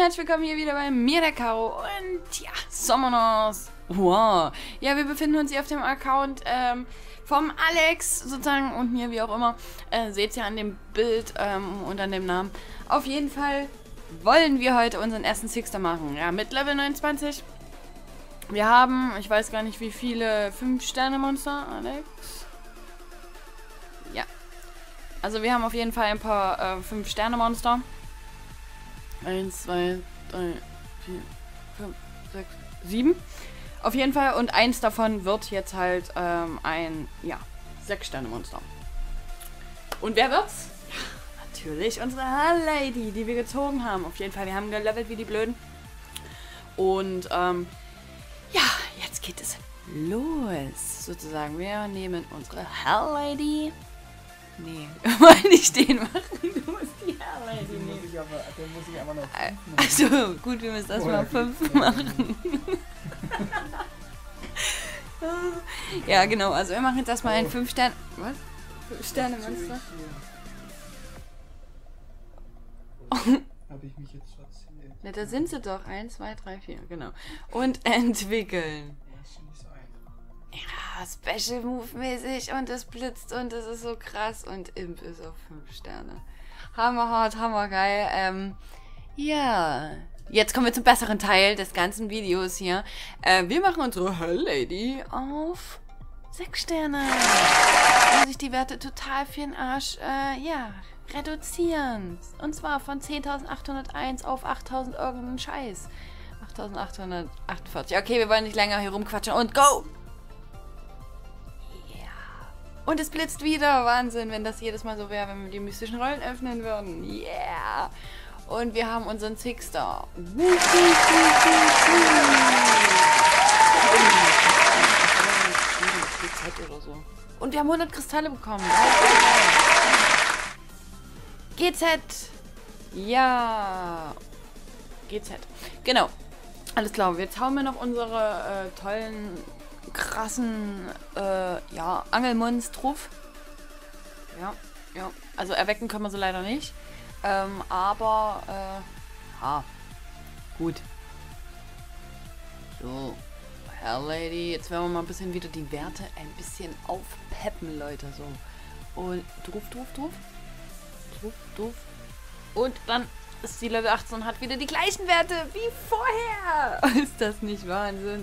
herzlich willkommen hier wieder bei mir, der Caro. Und ja, Summoners. Wow. Ja, wir befinden uns hier auf dem Account vom Alex sozusagen und mir, wie auch immer. Seht ihr an dem Bild und an dem Namen. Auf jeden Fall wollen wir heute unseren ersten Sixter machen. Ja, mit Level 29. Wir haben, ich weiß gar nicht wie viele, 5-Sterne-Monster, Alex. Ja. Also wir haben auf jeden Fall ein paar 5-Sterne-Monster. 1, 2, 3, 4, 5, 6, 7. Auf jeden Fall. Und eins davon wird jetzt halt ein, ja, 6-Sterne-Monster. Und wer wird's? Ja, natürlich unsere Lady, die wir gezogen haben. Auf jeden Fall. Wir haben gelevelt wie die Blöden. Und, ja, jetzt geht es los, sozusagen. Wir nehmen unsere Hell Lady. Nee, wollen nicht den machen. Du musst die Hell Lady nehmen. Den muss ich aber noch 5 machen. Achso, gut, wir müssen erstmal 5 machen. Ja, genau. Also wir machen jetzt erstmal ein 5-Sterne... Was? 5-Sterne-Monster? Habe ich mich jetzt verzählt. Ja, da sind sie doch. 1, 2, 3, 4, genau. Und entwickeln. Das ist nicht so einfach. Ja, Special Move mäßig und es blitzt und es ist so krass und Imp ist auf 5 Sterne. Hammerhart, hammergeil. Ja, jetzt kommen wir zum besseren Teil des ganzen Videos hier. Wir machen unsere Hell Lady auf 6 Sterne. Wo sich die Werte total für den Arsch, ja, reduzieren. Und zwar von 10.801 auf 8.000 irgendeinen Scheiß. 8.848. Okay, wir wollen nicht länger hier rumquatschen und go! Und es blitzt wieder. Wahnsinn, wenn das jedes Mal so wäre, wenn wir die mystischen Rollen öffnen würden. Yeah. Und wir haben unseren Sixter. Oder so. Und wir haben 100 Kristalle bekommen. GZ. Ja. GZ. Genau. Alles klar. Jetzt hauen wir noch unsere tollen... krassen, ja, Angelmons drauf. Ja, ja. Also erwecken können wir sie leider nicht. Aber, ja, gut. So, Hell Lady. Jetzt werden wir mal ein bisschen wieder die Werte ein bisschen aufpeppen, Leute, so. Und drauf. Und dann ist die Level 18 und hat wieder die gleichen Werte wie vorher. Ist das nicht Wahnsinn?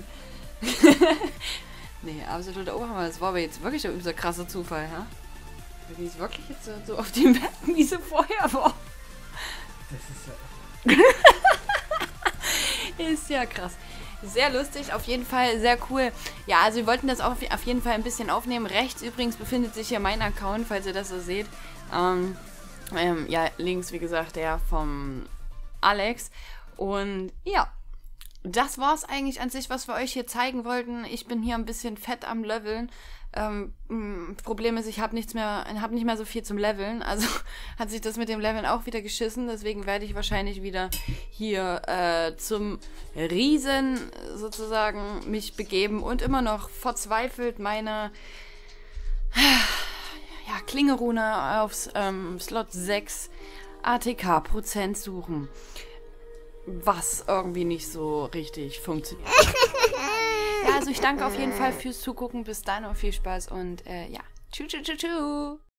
Nee, absoluter Oberhammer. Das war aber jetzt wirklich ein krasser Zufall, ja? Die ist wirklich jetzt so auf die Mappen, wie sie vorher war. Das ist ja... Ist ja krass. Sehr lustig, auf jeden Fall sehr cool. Ja, also wir wollten das auch auf jeden Fall ein bisschen aufnehmen. Rechts übrigens befindet sich hier mein Account, falls ihr das so seht. Ja, links, wie gesagt, der vom Alex. Und ja, das war's eigentlich an sich, was wir euch hier zeigen wollten. Ich bin hier ein bisschen fett am Leveln. Problem ist, ich habe nicht mehr so viel zum Leveln. Also hat sich das mit dem Leveln auch wieder geschissen. Deswegen werde ich wahrscheinlich wieder hier zum Riesen sozusagen mich begeben und immer noch verzweifelt meine ja, Klingerune aufs Slot 6 ATK% suchen. Was irgendwie nicht so richtig funktioniert. Ja, also ich danke auf jeden Fall fürs Zugucken. Bis dann und viel Spaß und ja, tschüss.